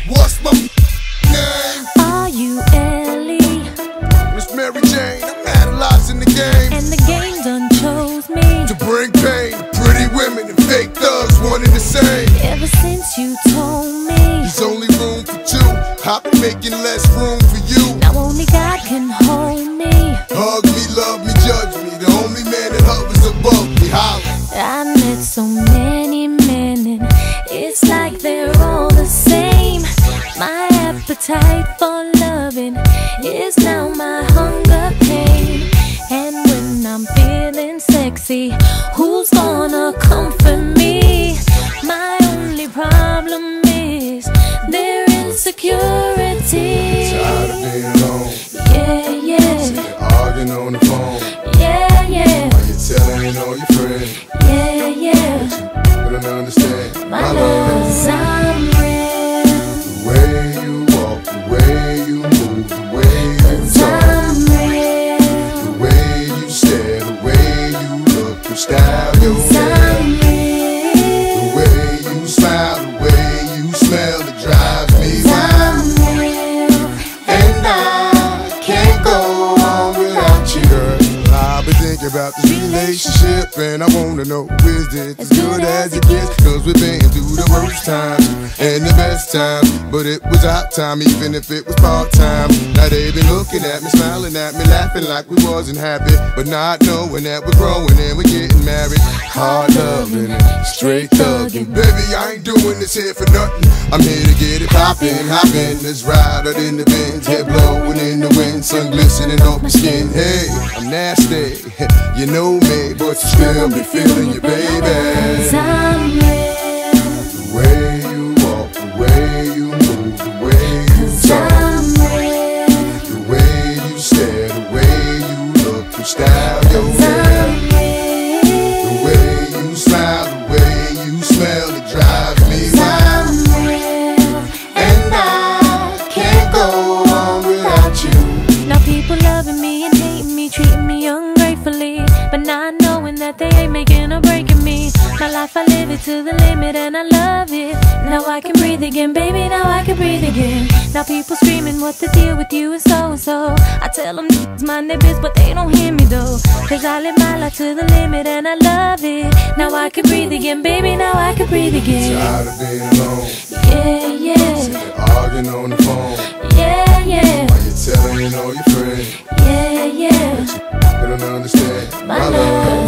What's my name? Are you Ellie? Miss Mary Jane, I'm analyzing the game. And the game done chose me To bring pain, pretty women and fake thugs, one and the same. ever since you told me There's only room for two, I've been making less room for you. now only God can hold me. Hug me, love me, judge me, the only man that hovers above me. Holla. I met so many men and it's like they're all the same. My appetite for loving is now my hunger pain. And when I'm feeling sexy, who's gonna comfort me? My only problem is their insecurity. Tired of being alone, Yeah, yeah, arguing on the phone. yeah, yeah, Why you telling all your friends? yeah, yeah. But I don't understand My love is I'm real. the way you walk, the way you move, the way you talk, I'm real. the way you stare, the way you look, your style, your hair, I'm the real. way you smile, the way you smell, it drives me wild. I'm real. And I can't go on without you, girl. I've been thinking about this relationship, and I wanna know, is it as good as it gets? Cause we've been through the worst times and the best times, but it was our time, even if it was part-time. Now they been looking at me, smiling at me, laughing like we wasn't happy, but not knowing that we're growing and we're getting married. Hard loving and straight thugging. Baby, I ain't doing this here for nothing. I'm here to get it poppin', hoppin'. Let's ride out in the Benz, head blowing in the wind, sun glistening off my skin. Hey, I'm nasty, you know me, but you still be feeling you, baby. I'm real. The way you walk, the way you move, the way you talk, I'm real. the way you stare, the way you look, your style, your hair, I'm real. the way you smile, the way you smell, it drives me wild. I'm real. And I can't go on without you. Now people loving me and hating me, treating me ungratefully, but not knowing that they ain't making or breaking me. My life, I live it to the limit and I love it. Now I can breathe again, baby, now I can breathe again. Now people screaming what the deal with you is so and so. I tell them it's mind their biz, but they don't hear me though. Cause I live my life to the limit and I love it. Now I can breathe again, baby, now I can breathe again. Tired of being alone, Yeah, yeah, arguing on the phone. yeah, yeah, Why you telling all your friends? yeah, yeah. They don't understand My love